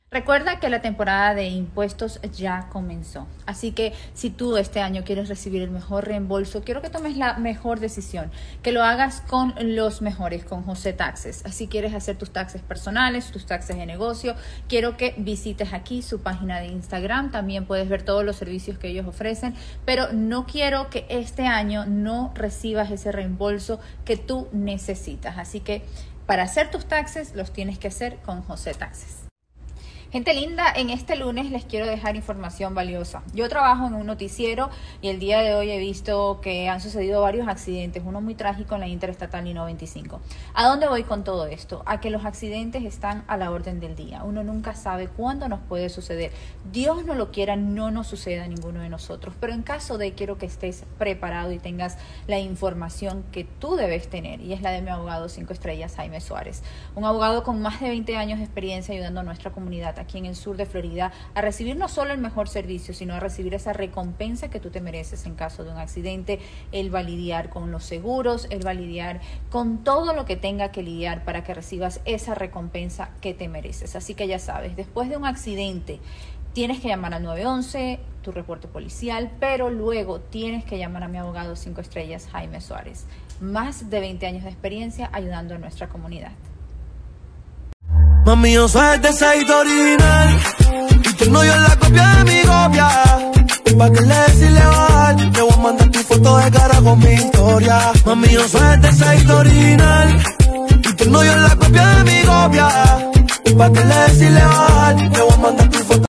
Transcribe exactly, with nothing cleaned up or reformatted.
Recuerda que la temporada de impuestos ya comenzó, así que si tú este año quieres recibir el mejor reembolso, quiero que tomes la mejor decisión, que lo hagas con los mejores, con José Taxes. Así quieres hacer tus taxes personales, tus taxes de negocio, quiero que visites aquí su página de Instagram, también puedes ver todos los servicios que ellos ofrecen, pero no quiero que este año no recibas ese reembolso que tú necesitas, así que para hacer tus taxes los tienes que hacer con José Taxes. Gente linda, en este lunes les quiero dejar información valiosa. Yo trabajo en un noticiero y el día de hoy he visto que han sucedido varios accidentes, uno muy trágico en la Interestatal I noventa y cinco. ¿A dónde voy con todo esto? A que los accidentes están a la orden del día. Uno nunca sabe cuándo nos puede suceder. Dios no lo quiera, no nos suceda a ninguno de nosotros. Pero en caso de, quiero que estés preparado y tengas la información que tú debes tener. Y es la de mi abogado cinco estrellas, Jaime Suárez. Un abogado con más de veinte años de experiencia ayudando a nuestra comunidad aquí en el sur de Florida a recibir no solo el mejor servicio, sino a recibir esa recompensa que tú te mereces en caso de un accidente. Él va a lidiar con los seguros, él va a lidiar con todo lo que tenga que lidiar para que recibas esa recompensa que te mereces. Así que ya sabes, después de un accidente tienes que llamar al nueve once, tu reporte policial, pero luego tienes que llamar a mi abogado cinco estrellas, Jaime Suárez. Más de veinte años de experiencia ayudando a nuestra comunidad. Mami, yo soy de aceite original y tú no, yo la copia de mi copia. Pa' que le decirle bajar, te voy a mandar tu foto de cara con mi historia. Mami, yo soy de aceite original y tú no, yo la copia de mi copia. Pa' que le decirle bajar, te voy a mandar tu